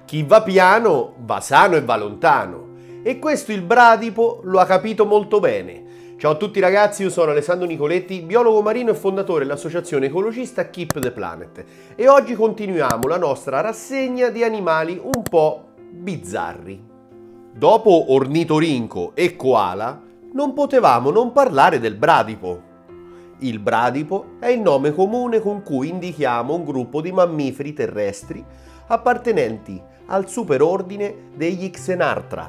Chi va piano va sano e va lontano. E questo il bradipo lo ha capito molto bene. Ciao a tutti ragazzi, io sono Alessandro Nicoletti, biologo marino e fondatore dell'associazione ecologista Keep the Planet. E oggi continuiamo la nostra rassegna di animali un po' bizzarri. Dopo ornitorinco e koala, non potevamo non parlare del bradipo. Il bradipo è il nome comune con cui indichiamo un gruppo di mammiferi terrestri appartenenti al superordine degli Xenarthra,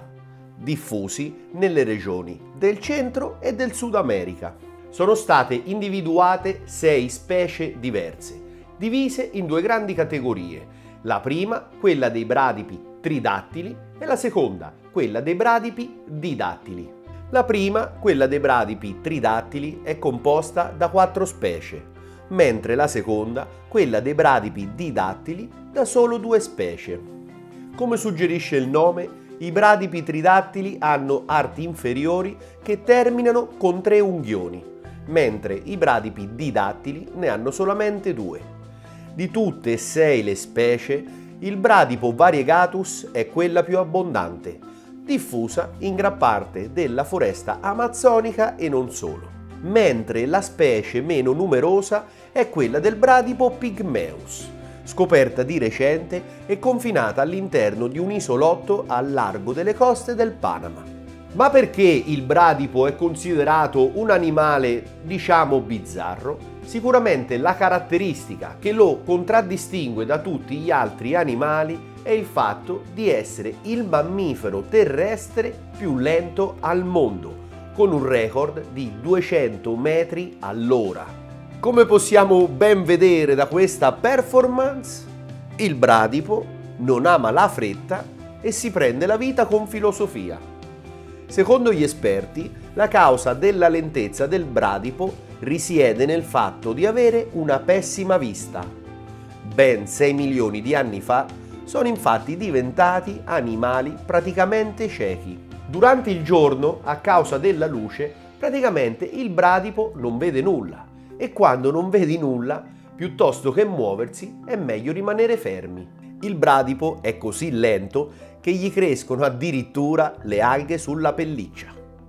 diffusi nelle regioni del Centro e del Sud America. Sono state individuate 6 specie diverse, divise in 2 grandi categorie. La prima, quella dei bradipi tridattili, e la seconda, quella dei bradipi didattili. La prima, quella dei bradipi tridattili, è composta da 4 specie, mentre la seconda, quella dei bradipi didattili, da solo 2 specie. Come suggerisce il nome, i bradipi tridattili hanno arti inferiori che terminano con 3 unghioni, mentre i bradipi didattili ne hanno solamente 2. Di tutte e 6 le specie, il bradipo variegatus è quella più abbondante, diffusa in gran parte della foresta amazzonica e non solo, mentre la specie meno numerosa è quella del bradipo pygmaeus, scoperta di recente e confinata all'interno di un isolotto al largo delle coste del Panama. Ma perché il bradipo è considerato un animale, diciamo, bizzarro? Sicuramente la caratteristica che lo contraddistingue da tutti gli altri animali è il fatto di essere il mammifero terrestre più lento al mondo, con un record di 200 metri all'ora. Come possiamo ben vedere da questa performance, il bradipo non ama la fretta e si prende la vita con filosofia. Secondo gli esperti, la causa della lentezza del bradipo risiede nel fatto di avere una pessima vista. Ben 6 milioni di anni fa sono infatti diventati animali praticamente ciechi. Durante il giorno, a causa della luce, praticamente il bradipo non vede nulla e quando non vedi nulla, piuttosto che muoversi, è meglio rimanere fermi. Il bradipo è così lento che gli crescono addirittura le alghe sulla pelliccia.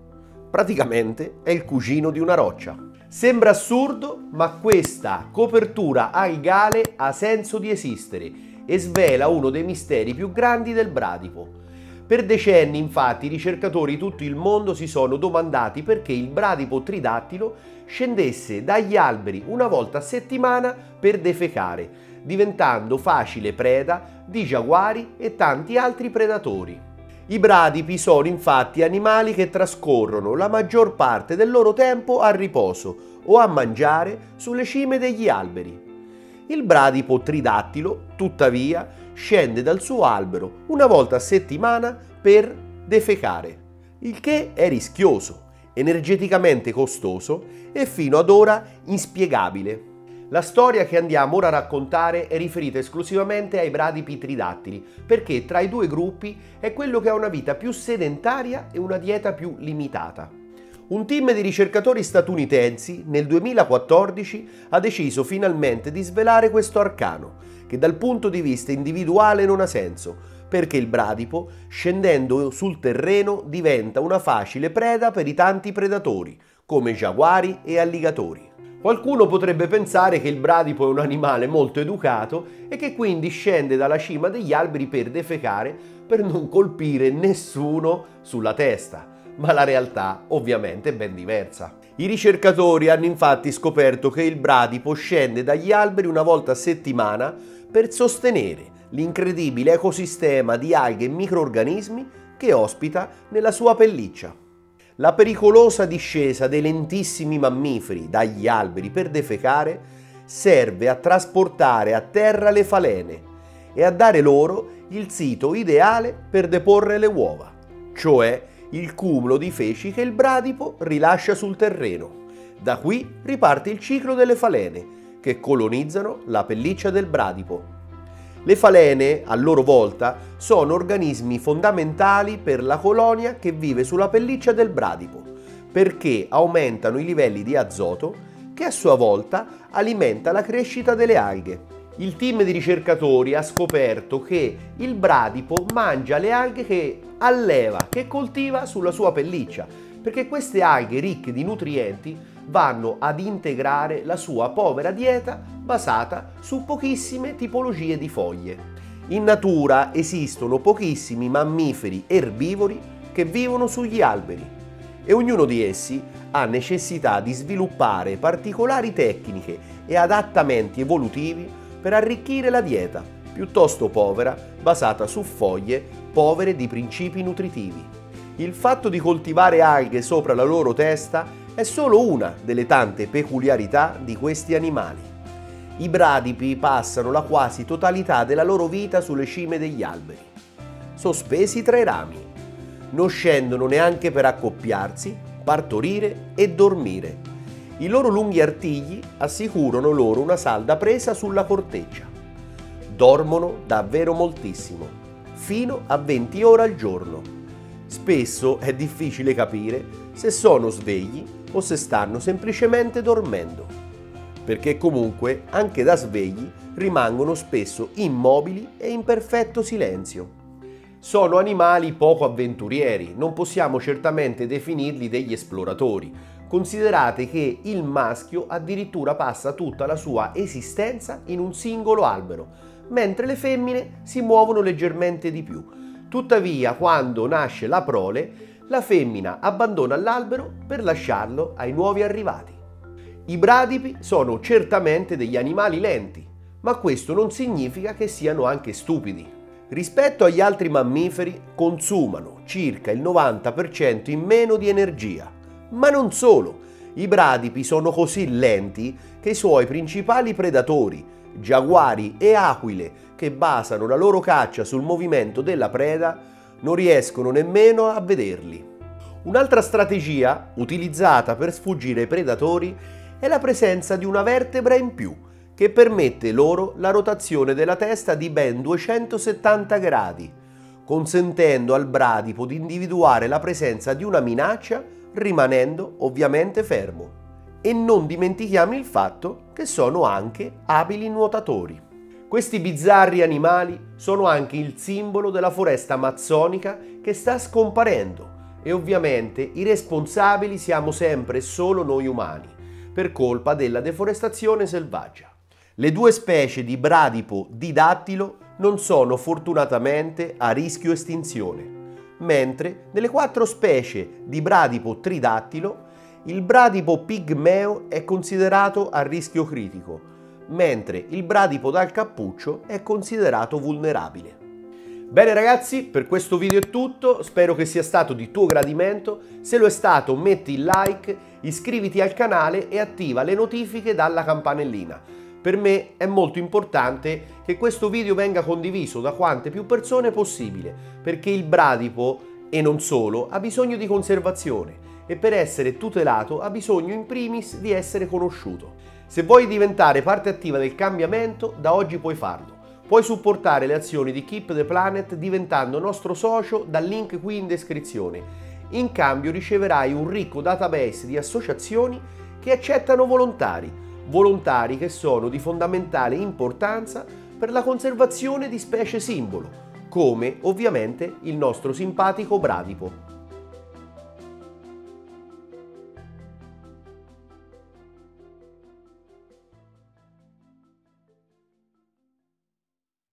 Praticamente è il cugino di una roccia. Sembra assurdo, ma questa copertura algale ha senso di esistere e svela uno dei misteri più grandi del bradipo. Per decenni, infatti, i ricercatori di tutto il mondo si sono domandati perché il bradipo tridattilo scendesse dagli alberi una volta a settimana per defecare, diventando facile preda di giaguari e tanti altri predatori. I bradipi sono infatti animali che trascorrono la maggior parte del loro tempo a riposo o a mangiare sulle cime degli alberi. Il bradipo tridattilo, tuttavia, scende dal suo albero una volta a settimana per defecare, il che è rischioso, energeticamente costoso e fino ad ora inspiegabile. La storia che andiamo ora a raccontare è riferita esclusivamente ai bradipi tridattili, perché tra i 2 gruppi è quello che ha una vita più sedentaria e una dieta più limitata. Un team di ricercatori statunitensi nel 2014 ha deciso finalmente di svelare questo arcano, che dal punto di vista individuale non ha senso, perché il bradipo, scendendo sul terreno, diventa una facile preda per i tanti predatori, come giaguari e alligatori. Qualcuno potrebbe pensare che il bradipo è un animale molto educato e che quindi scende dalla cima degli alberi per defecare per non colpire nessuno sulla testa, ma la realtà ovviamente è ben diversa. I ricercatori hanno infatti scoperto che il bradipo scende dagli alberi una volta a settimana per sostenere l'incredibile ecosistema di alghe e microrganismi che ospita nella sua pelliccia. La pericolosa discesa dei lentissimi mammiferi dagli alberi per defecare serve a trasportare a terra le falene e a dare loro il sito ideale per deporre le uova, cioè il cumulo di feci che il bradipo rilascia sul terreno. Da qui riparte il ciclo delle falene, che colonizzano la pelliccia del bradipo. Le falene, a loro volta, sono organismi fondamentali per la colonia che vive sulla pelliccia del bradipo, perché aumentano i livelli di azoto che a sua volta alimenta la crescita delle alghe. Il team di ricercatori ha scoperto che il bradipo mangia le alghe che alleva, che coltiva sulla sua pelliccia, perché queste alghe ricche di nutrienti vanno ad integrare la sua povera dieta basata su pochissime tipologie di foglie. In natura esistono pochissimi mammiferi erbivori che vivono sugli alberi e ognuno di essi ha necessità di sviluppare particolari tecniche e adattamenti evolutivi per arricchire la dieta, piuttosto povera, basata su foglie povere di principi nutritivi. Il fatto di coltivare alghe sopra la loro testa è solo una delle tante peculiarità di questi animali. I bradipi passano la quasi totalità della loro vita sulle cime degli alberi, sospesi tra i rami. Non scendono neanche per accoppiarsi, partorire e dormire. I loro lunghi artigli assicurano loro una salda presa sulla corteccia. Dormono davvero moltissimo, fino a 20 ore al giorno. Spesso è difficile capire se sono svegli o se stanno semplicemente dormendo, perché comunque anche da svegli rimangono spesso immobili e in perfetto silenzio. Sono animali poco avventurieri, non possiamo certamente definirli degli esploratori. Considerate che il maschio addirittura passa tutta la sua esistenza in un singolo albero, mentre le femmine si muovono leggermente di più. Tuttavia, quando nasce la prole, la femmina abbandona l'albero per lasciarlo ai nuovi arrivati. I bradipi sono certamente degli animali lenti, ma questo non significa che siano anche stupidi. Rispetto agli altri mammiferi, consumano circa il 90% in meno di energia. Ma non solo, i bradipi sono così lenti che i suoi principali predatori, giaguari e aquile, che basano la loro caccia sul movimento della preda, non riescono nemmeno a vederli. Un'altra strategia utilizzata per sfuggire ai predatori è la presenza di una vertebra in più, che permette loro la rotazione della testa di ben 270 gradi, consentendo al bradipo di individuare la presenza di una minaccia rimanendo ovviamente fermo. E non dimentichiamo il fatto che sono anche abili nuotatori. Questi bizzarri animali sono anche il simbolo della foresta amazzonica che sta scomparendo e ovviamente i responsabili siamo sempre solo noi umani, per colpa della deforestazione selvaggia. Le due specie di bradipo didattilo non sono fortunatamente a rischio estinzione, mentre nelle 4 specie di bradipo tridattilo il bradipo pigmeo è considerato a rischio critico, mentre il bradipo dal cappuccio è considerato vulnerabile. Bene ragazzi, per questo video è tutto, spero che sia stato di tuo gradimento. Se lo è stato metti il like, iscriviti al canale e attiva le notifiche dalla campanellina. Per me è molto importante che questo video venga condiviso da quante più persone possibile, perché il bradipo, e non solo, ha bisogno di conservazione e per essere tutelato ha bisogno in primis di essere conosciuto. Se vuoi diventare parte attiva del cambiamento, da oggi puoi farlo. Puoi supportare le azioni di Keep the Planet diventando nostro socio dal link qui in descrizione. In cambio riceverai un ricco database di associazioni che accettano volontari che sono di fondamentale importanza per la conservazione di specie simbolo, come ovviamente il nostro simpatico bradipo.